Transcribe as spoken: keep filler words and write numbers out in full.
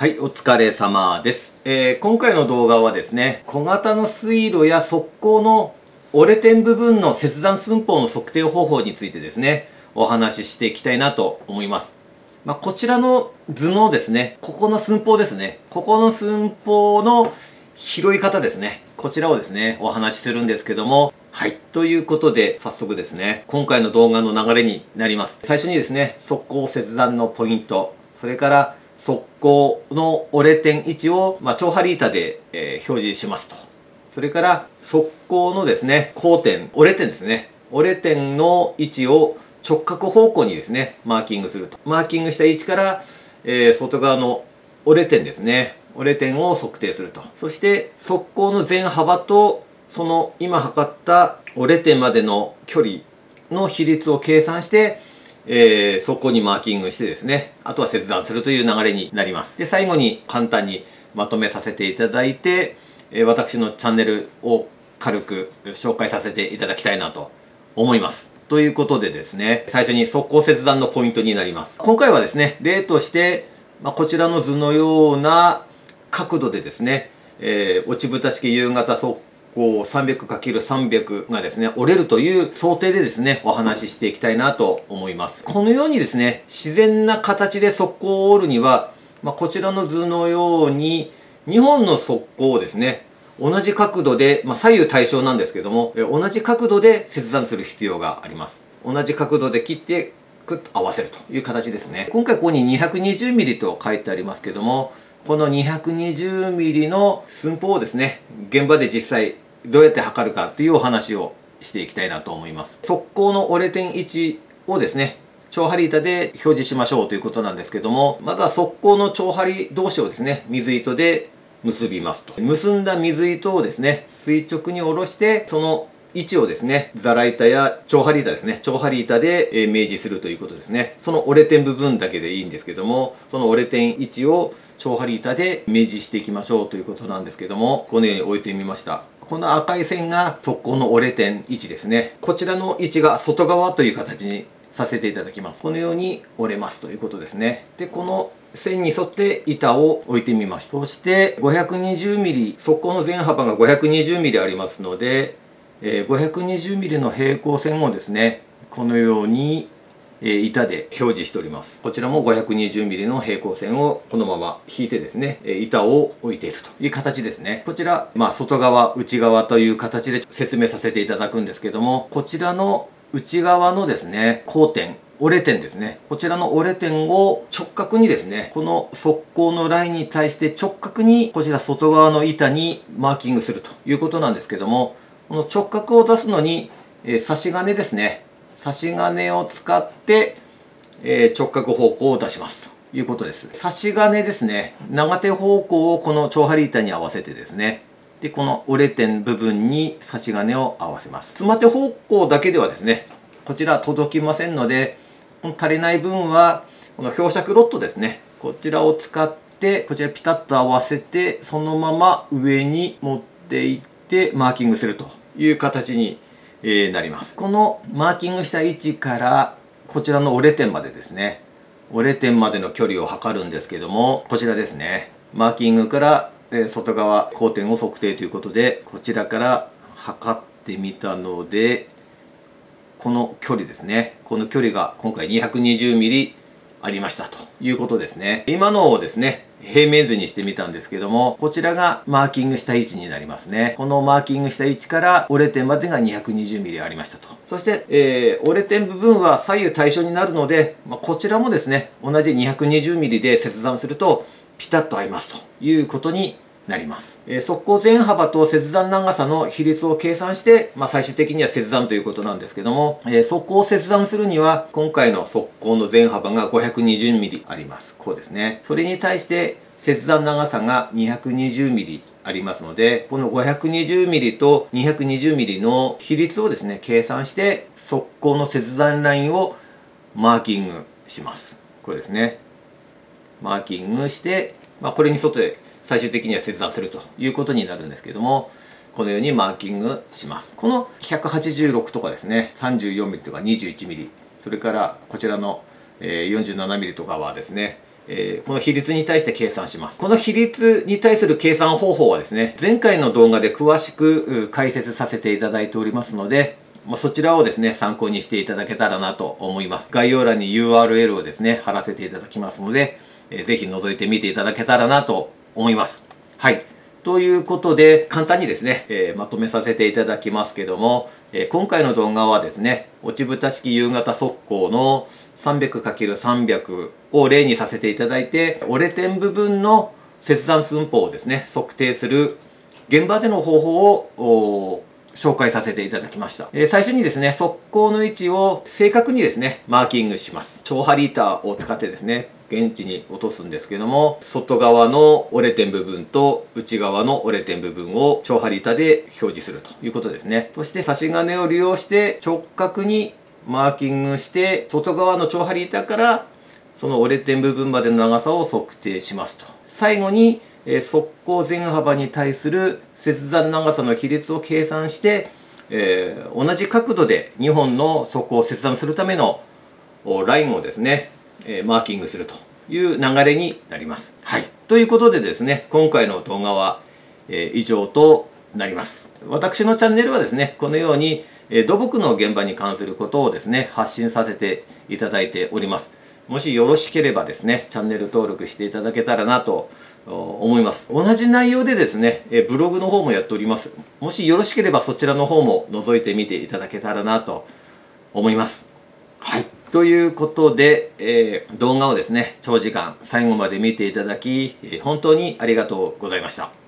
はい、お疲れ様です。えー今回の動画はですね、小型の水路や側溝の折れ点部分の切断寸法の測定方法についてですね、お話ししていきたいなと思います。まあ、こちらの図のですね、ここの寸法ですね、ここの寸法の拾い方ですね、こちらをですね、お話しするんですけども、はい。ということで、早速ですね、今回の動画の流れになります。最初にですね、側溝切断のポイント、それから側溝の折れ点位置を、まあ、超波リータで、えー表示しますと。それから側溝のですね、交点、折れ点ですね。折れ点の位置を直角方向にですね、マーキングすると。マーキングした位置から、えー外側の折れ点ですね。折れ点を測定すると。そして側溝の全幅とその今測った折れ点までの距離の比率を計算して、えー、そこにマーキングしてですね、あとは切断するという流れになります。で、最後に簡単にまとめさせていただいて、えー私のチャンネルを軽く紹介させていただきたいなと思います。ということでですね、最初に側溝切断のポイントになります。今回はですね、例として、まあ、こちらの図のような角度でですね、えー落ち蓋式夕型側溝 さんびゃくかけるさんびゃく がですね、折れるという想定でですね、お話ししていきたいなと思います。このようにですね、自然な形で側溝を折るには、まあ、こちらの図のようににほんの側溝をですね、同じ角度で、まあ、左右対称なんですけども、え同じ角度で切断する必要があります。同じ角度で切ってくっと合わせるという形ですね。今回ここに にひゃくにじゅうミリ と書いてありますけども、この にひゃくにじゅうミリ の寸法をですね、現場で実際どうやって測るかというお話をしていきたいなと思います。側溝の折れ点位置をですね、超波リータで表示しましょうということなんですけども、まずは側溝の超波リ同士をですね、水糸で結びますと。結んだ水糸をですね、垂直に下ろして、その位置をですね、ザラ板や超波リータですね、超波リータでえー明示するということですね。その折れ点部分だけでいいんですけども、その折れ点位置を超波リータで明示していきましょうということなんですけども、このように置いてみました。この赤い線が側溝の折れ点位置ですね。こちらの位置が外側という形にさせていただきます。このように折れますということですね。で、この線に沿って板を置いてみました。そして ごひゃくにじゅうミリ、側溝の全幅が ごひゃくにじゅうミリ ありますので、えー、ごひゃくにじゅうミリ の平行線をですね、このようにえ板で表示しております。こちらも ごひゃくにじゅうミリ の平行線をこのまま引いてですね、え板を置いているという形ですね。こちら、まあ、外側、内側という形で説明させていただくんですけども、こちらの内側のですね、交点、折れ点ですね。こちらの折れ点を直角にですね、この側溝のラインに対して直角にこちら外側の板にマーキングするということなんですけども、この直角を出すのに、えー、差し金ですね。差し金を使って、えー、直角方向を出しますということです。差し金ですね。長手方向をこの超波リータに合わせてですね。で、この折れ点部分に差し金を合わせます。つま手方向だけではですね、こちら届きませんので、足りない分は、この標尺ロットですね。こちらを使って、こちらピタッと合わせて、そのまま上に持っていってマーキングするという形になります。このマーキングした位置からこちらの折れ点までですね、折れ点までの距離を測るんですけども、こちらですね、マーキングから外側交点を測定ということで、こちらから測ってみたので、この距離ですね、この距離が今回 にひゃくにじゅうミリ ありましたということですね。今のをですね、平面図にしてみたんですけども、こちらがマーキングした位置になりますね。このマーキングした位置から折れ点までが にひゃくにじゅうミリ ありましたと。そして、えー、折れ点部分は左右対称になるので、まあ、こちらもですね、同じ にひゃくにじゅうミリ で切断するとピタッと合いますということになります。えー、側溝全幅と切断長さの比率を計算して、まあ、最終的には切断ということなんですけども、えー、側溝を切断するには、今回の側溝の全幅が ごひゃくにじゅうミリ あります。こうですね。それに対して切断長さが にひゃくにじゅうミリ ありますので、この ごひゃくにじゅうミリ と にひゃくにじゅうミリ の比率をですね、計算して、側溝の切断ラインをマーキングします。これですね。マーキングして、まあ、これに沿って最終的には切断するということになるんですけども、このようにマーキングします。このひゃくはちじゅうろくとかですね、さんじゅうよんミリとかにじゅういちミリ、それからこちらのよんじゅうななミリとかはですね、 えー、この比率に対して計算します。この比率に対する計算方法はですね、前回の動画で詳しく解説させていただいておりますので、まあ、そちらをですね、参考にしていただけたらなと思います。概要欄に ユーアールエル をですね、貼らせていただきますので、えー、ぜひ覗いてみていただけたらなと思います。はい。ということで、簡単にですね、えー、まとめさせていただきますけども、えー、今回の動画はですね、落ち蓋式夕方速攻の さんびゃくかけるさんびゃく を例にさせていただいて、折れ点部分の切断寸法をですね、測定する現場での方法を紹介させていただきました。えー、最初にですね、速攻の位置を正確にですね、マーキングします。超波リーターを使ってですね、現地に落とすんですけども、外側の折れ点部分と内側の折れ点部分を超波リータで表示するということですね。そして差し金を利用して直角にマーキングして、外側の超波リータからその折れ点部分までの長さを測定しますと。最後に、えー、速攻全幅に対する切断長さの比率を計算して、えー、同じ角度でにほんの速攻を切断するためのラインをですね、えー、マーキングするという流れになります。はい。ということでですね、今回の動画は、えー、以上となります。私のチャンネルはですね、このように、えー、土木の現場に関することをですね、発信させていただいております。もしよろしければですね、チャンネル登録していただけたらなと思います。同じ内容でですね、えー、ブログの方もやっております。もしよろしければそちらの方も覗いてみていただけたらなと思います。はい。ということで、えー、動画をですね、長時間最後まで見ていただき、本当にありがとうございました。